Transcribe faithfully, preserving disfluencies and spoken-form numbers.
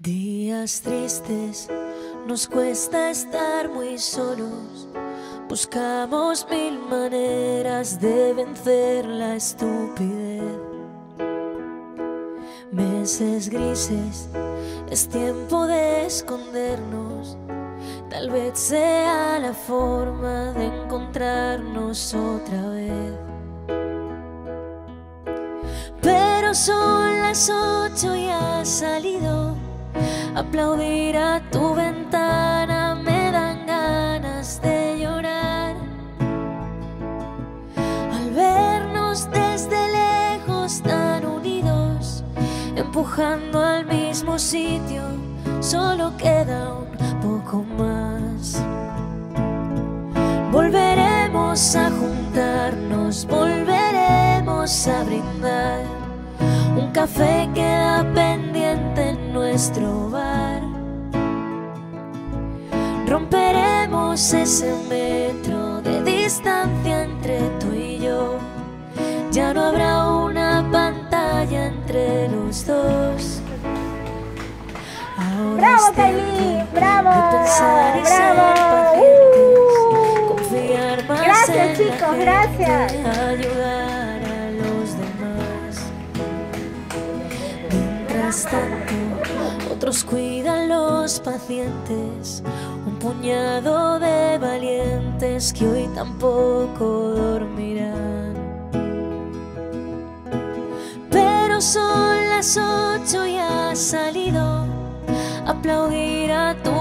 Días tristes, nos cuesta estar muy solos. Buscamos mil maneras de vencer la estupidez. Meses grises, es tiempo de escondernos. Tal vez sea la forma de encontrarnos otra vez. Pero son las ocho y has salido. Aplaudir a tu ventana me dan ganas de llorar. Al vernos desde lejos tan unidos, empujando al mismo sitio, solo queda un poco más. Volveremos a juntarnos, volveremos a brindar. Un café queda pendiente en nuestro bar. Romperemos ese metro de distancia entre tú y yo. Ya no habrá una pantalla entre los dos. Ahora ¡Bravo, Kylie! ¡Bravo! Pensar y ¡Bravo! ser Uh. confiar más Gracias, en chicos, la gente, gracias. ayudar a los demás. Mientras tanto, otros cuidan los pacientes, un puñado de valientes que hoy tampoco dormirán. Pero son las ocho y has salido. Aplaudir a tu